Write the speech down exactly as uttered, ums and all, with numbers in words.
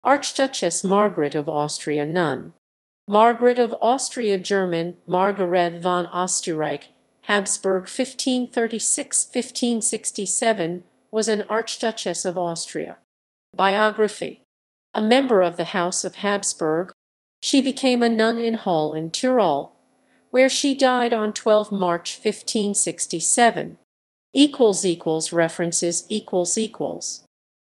Archduchess Margaret of Austria, nun. Margaret of Austria, German, Margarethe von Österreich-Habsburg fifteen thirty-six to fifteen sixty-seven, was an Archduchess of Austria. Biography. A member of the House of Habsburg, she became a nun in Hull in Tyrol, where she died on the twelfth of March fifteen sixty-seven. References